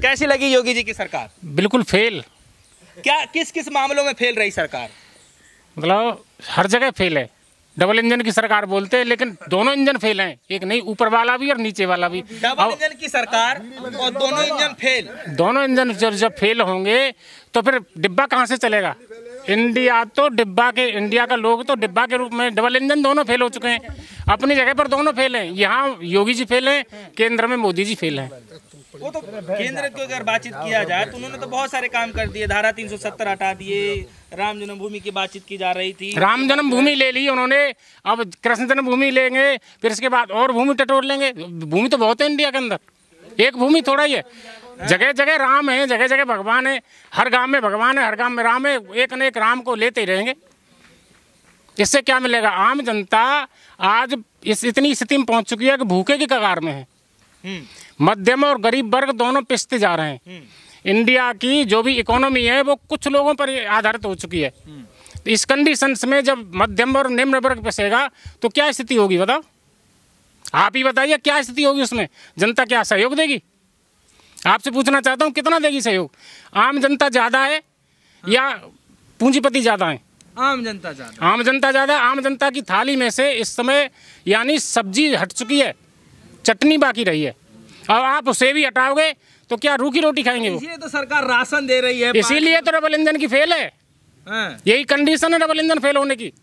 कैसी लगी योगी जी की सरकार? बिल्कुल फेल। क्या किस किस मामलों में फेल रही सरकार? मतलब हर जगह फेल है। डबल इंजन की सरकार बोलते हैं, लेकिन दोनों इंजन फेल हैं। एक नहीं, ऊपर वाला भी और नीचे वाला भी। डबल इंजन की सरकार और दोनों इंजन फेल। दोनों इंजन जब फेल होंगे तो फिर डिब्बा कहाँ से चलेगा? इंडिया तो डिब्बा के, इंडिया का लोग तो डिब्बा के रूप में, डबल इंजन दोनों फेल हो चुके हैं। अपनी जगह पर दोनों फेल हैं। यहाँ योगी जी फेल हैं, केंद्र में मोदी जी फेल हैं। वो तो केंद्र की अगर बातचीत किया जाए तो उन्होंने तो बहुत सारे काम कर दिए। धारा 370 हटा दिए, राम जन्मभूमि की बातचीत की जा रही थी। राम जन्मभूमि ले ली उन्होंने, अब कृष्ण जन्मभूमि लेंगे, फिर इसके बाद और भूमि टटोर लेंगे। भूमि तो बहुत है इंडिया के अंदर, एक भूमि थोड़ा ही है। जगह जगह राम है, जगह जगह भगवान है। हर गांव में भगवान है, हर गांव में राम है। एक न एक राम को लेते ही रहेंगे। इससे क्या मिलेगा? आम जनता आज इतनी स्थिति में पहुंच चुकी है कि भूखे की कगार में है। मध्यम और गरीब वर्ग दोनों पिसते जा रहे हैं। इंडिया की जो भी इकोनॉमी है वो कुछ लोगों पर आधारित हो चुकी है। तो इस कंडीशंस में जब मध्यम और निम्न वर्ग पिसेगा तो क्या स्थिति होगी बताओ? आप ही बताइए, क्या स्थिति होगी उसमें? जनता क्या सहयोग देगी? आपसे पूछना चाहता हूँ, कितना देगी सहयोग? आम जनता ज़्यादा है या पूंजीपति ज़्यादा है? आम जनता ज़्यादा। आम जनता ज़्यादा। आम जनता की थाली में से इस समय यानी सब्जी हट चुकी है, चटनी बाकी रही है। और आप उसे भी हटाओगे तो क्या रूखी रोटी खाएंगे वो? इसीलिए तो सरकार राशन दे रही है। इसीलिए तो डबल इंजन की फेल है। यही कंडीशन है डबल इंजन फेल होने की।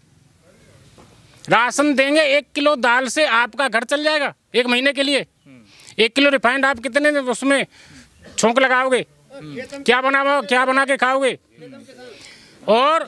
राशन देंगे, 1 किलो दाल से आपका घर चल जाएगा 1 महीने के लिए। 1 किलो रिफाइंड आप कितने उसमें छोंक लगाओगे? क्या बना के खाओगे? और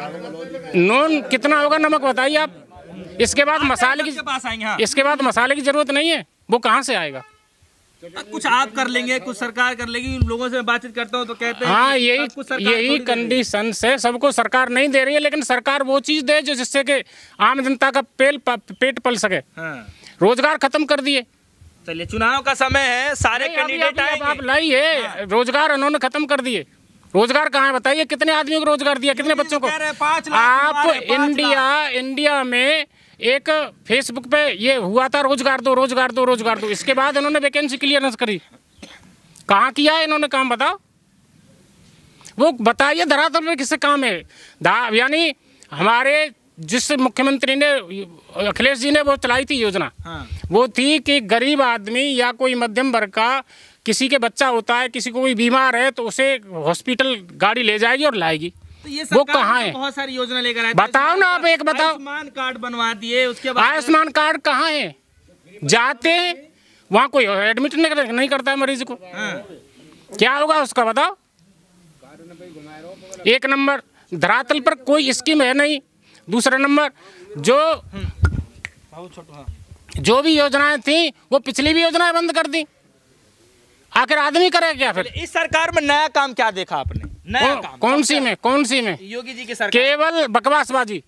नून कितना होगा, नमक बताइए आप। इसके बाद मसाले की, इसके बाद मसाले की जरूरत नहीं है। वो कहाँ से आएगा? कुछ आप कर लेंगे, कुछ सरकार कर लेगी। लोगों से बातचीत करता हूँ तो कहते हैं हाँ, यही कंडीशन से सबको सरकार नहीं दे रही है। लेकिन सरकार वो चीज दे जो जिससे कि आम जनता का पेट पल सके। रोजगार खत्म कर दिए। चलिए, चुनाव का समय है, सारे कैंडिडेट आप लाइए। रोजगार उन्होंने खत्म कर दिए। रोजगार कहाँ है बताइए? कितने आदमियों को रोजगार दिया? कितने बच्चों को? आप इंडिया में एक फेसबुक पे ये हुआ था, रोजगार दो रोजगार दो रोजगार दो। इसके बाद इन्होंने वैकेंसी क्लियरेंस करी। कहाँ किया है इन्होंने काम? बताओ, वो बताइए धरातल पे किससे काम है? यानी हमारे जिस मुख्यमंत्री ने, अखिलेश जी ने वो चलाई थी योजना, वो थी कि गरीब आदमी या कोई मध्यम वर्ग का किसी के बच्चा होता है, किसी को कोई बीमार है तो उसे हॉस्पिटल गाड़ी ले जाएगी और लाएगी। तो ये वो कहाँ है? बहुत सारी योजना लेकर आए। बताओ ना आप, एक बताओ। आयुष्मान कार्ड बनवा दिए, उसके बाद आयुष्मान कार्ड कहाँ है? जाते वहाँ कोई एडमिट नहीं करता है मरीज को। क्या होगा उसका बताओ? 1 नंबर धरातल पर कोई स्कीम है नहीं। दूसरा नंबर, जो भी योजनाएं थी वो पिछली भी योजनाएं बंद कर दी। आखिर आदमी करे क्या फिर? इस सरकार में नया काम क्या देखा आपने? नया काम कौन सी में? योगी जी की सरकार केवल बकवासबाजी,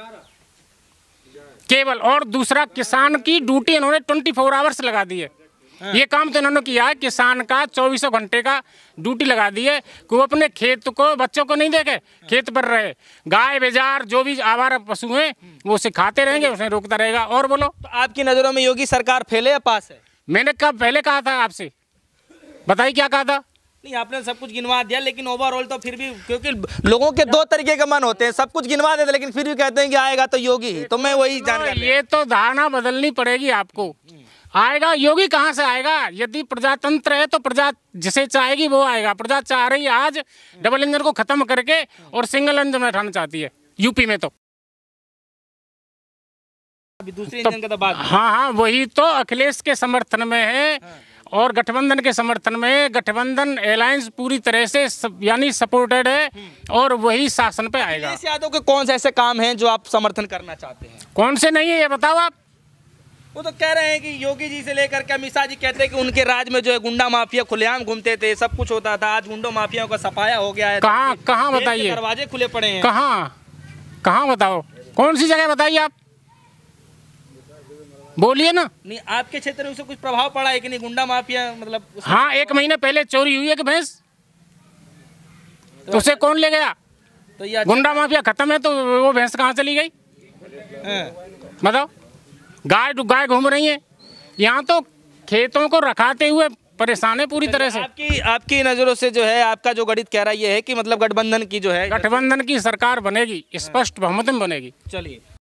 केवल। और दूसरा, किसान की ड्यूटी इन्होंने 24 आवर्स लगा दी है। ये काम तो इन्होंने किया है, किसान का 24 घंटे का ड्यूटी लगा दी है कि वो अपने खेत को, बच्चों को नहीं देखे, खेत पर रहे। गाय बेजार जो भी आवारा पशु हैं वो उसे खाते रहेंगे, उसे रोकता रहेगा। और बोलो, तो आपकी नजरों में योगी सरकार फेल है या पास है? मैंने कब पहले कहा था आपसे? बताइए क्या कहा था? नहीं, आपने सब कुछ गिनवा दिया, लेकिन ओवरऑल तो फिर भी, क्योंकि लोगों के 2 तरीके के मन होते हैं। सब कुछ गिनवा देते लेकिन फिर भी कहते हैं कि आएगा तो योगी ही। तो मैं वही जानकारी, ये तो धारणा बदलनी पड़ेगी आपको। आएगा योगी कहाँ से आएगा? यदि प्रजातंत्र है तो प्रजा जिसे चाहेगी वो आएगा। प्रजा चाह रही है आज डबल इंजन को खत्म करके और सिंगल इंजन में उठाना चाहती है यूपी में। तो अभी दूसरे इंजन का तो बात। हाँ, वही तो अखिलेश के समर्थन में है और गठबंधन के समर्थन में। गठबंधन अलायंस पूरी तरह से यानी सपोर्टेड है और वही शासन पे आएगा। अखिलेश यादव के कौन से ऐसे काम हैं जो आप समर्थन करना चाहते हैं? कौन से नहीं है ये बताओ आप। वो तो कह रहे हैं कि योगी जी से लेकर के अमित शाह जी कहते हैं कि उनके राज में जो है गुंडा माफिया खुलेआम घूमते थे, सब कुछ होता था। आज गुंडा माफियाओं का सफाया हो गया है। कहाँ बताइए? दरवाजे खुले पड़े हैं। कहाँ बताओ? कौन सी जगह बताइए आप, बोलिए ना। नहीं, आपके क्षेत्र में उससे कुछ प्रभाव पड़ा है कि नहीं? गुंडा माफिया मतलब हाँ, 1 महीने पहले चोरी हुई है कि भैंस, तो उसे कौन ले गया? तो ये गुंडा माफिया खत्म है तो वो भैंस कहाँ चली गई? बताओ। गाय घूम रही है यहाँ। तो खेतों को रखाते हुए परेशान है पूरी तरह से। आपकी नजरों से जो है, आपका जो गणित कह रहा है ये है कि मतलब गठबंधन की जो है, गठबंधन की सरकार बनेगी, स्पष्ट बहुमत में बनेगी। चलिए।